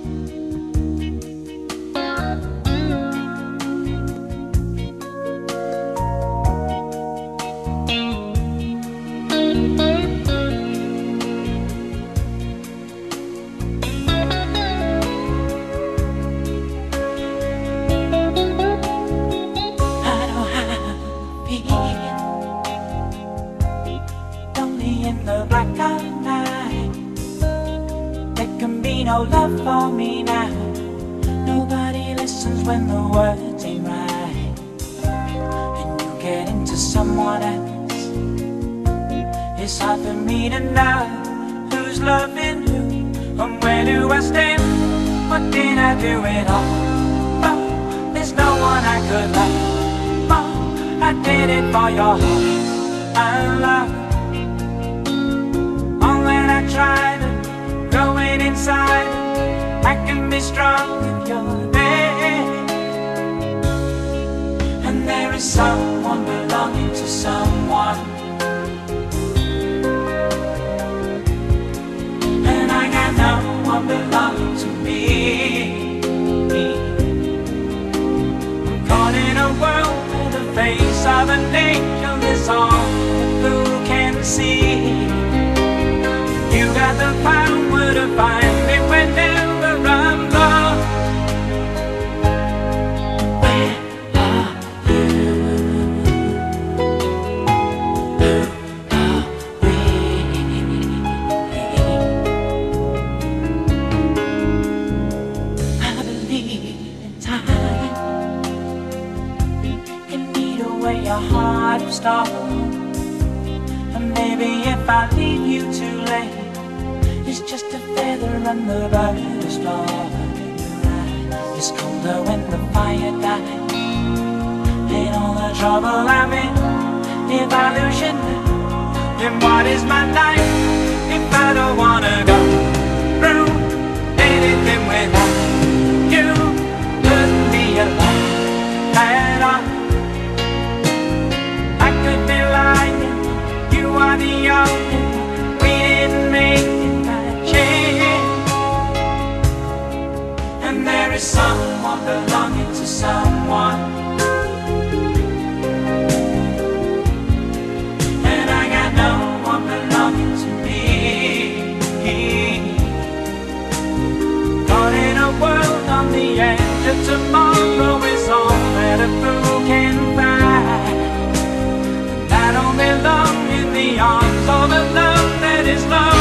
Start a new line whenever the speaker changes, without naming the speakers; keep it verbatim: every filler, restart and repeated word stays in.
In the black of night, there can be no love for me now. Nobody listens when the words ain't right, and you get into someone else. It's hard for me to know who's loving who, and where do I stand? What did I do it all? Oh, there's no one I could love. Oh, I did it for your heart. I love. Try to go in inside. I can be strong if you're there. And there is someone belonging to someone, and I got no one belonging to me. I'm caught in a world where the face of an angel is all who can see. You got the power to find me whenever I'm lost. Where are you? Who are we? I believe in time can eat away your heart of stone. And maybe if I leave you too late, it's just a feather on the brightest star in your eye. It's colder when the fire dies. And all the trouble I'm in, if I lose you now, then what is my life if I don't wanna go through anything without you? Couldn't be alive at all. I could be lying, you are the only one. We didn't make it. There is someone belonging to someone, and I got no one belonging to me. Caught in a world on the edge of tomorrow is all that a fool can find, and I don't belong in the arms of a love that is lost.